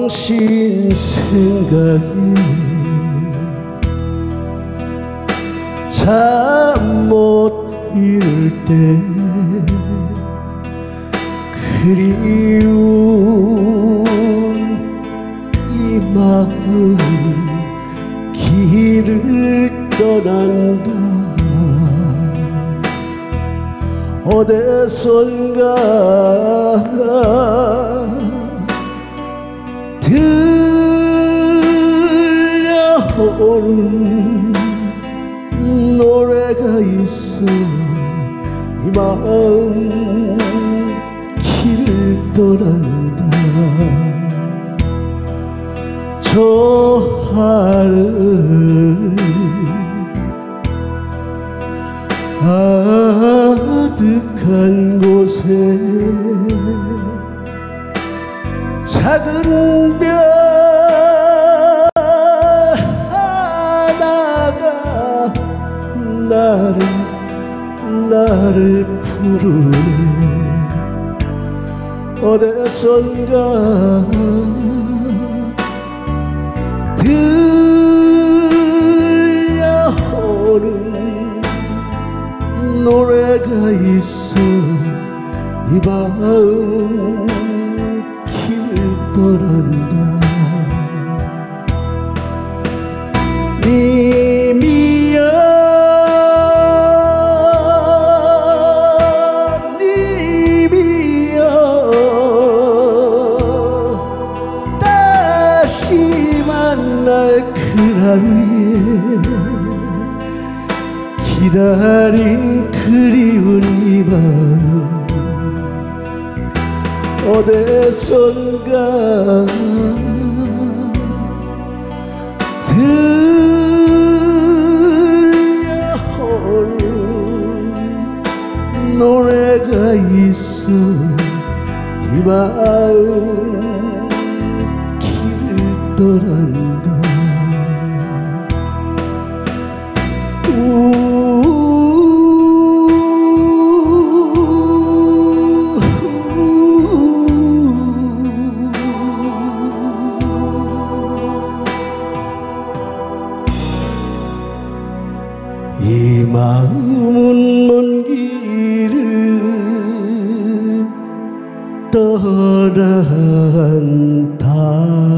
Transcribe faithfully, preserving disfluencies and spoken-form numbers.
당신 생각에 잠 못 이룰 때 그리운 이 마음 길을 떠난다. 어디선가 들려오는 노래가 있어. 이 마음 길을 떠난다. 저 하늘 아득한 곳에 작은 별 하나가 나를 나를 부르네. 어디선가 들려오는 노래가 있어. 이 마음 길을 떠난다. 님이여 님이여 다시 만날 그날 위에 기다린 그리운 이 마음 어디선가 들려오는 노래가 있어. 이 마음 길을 떠난다. 이 마음은 먼 길을 떠난다.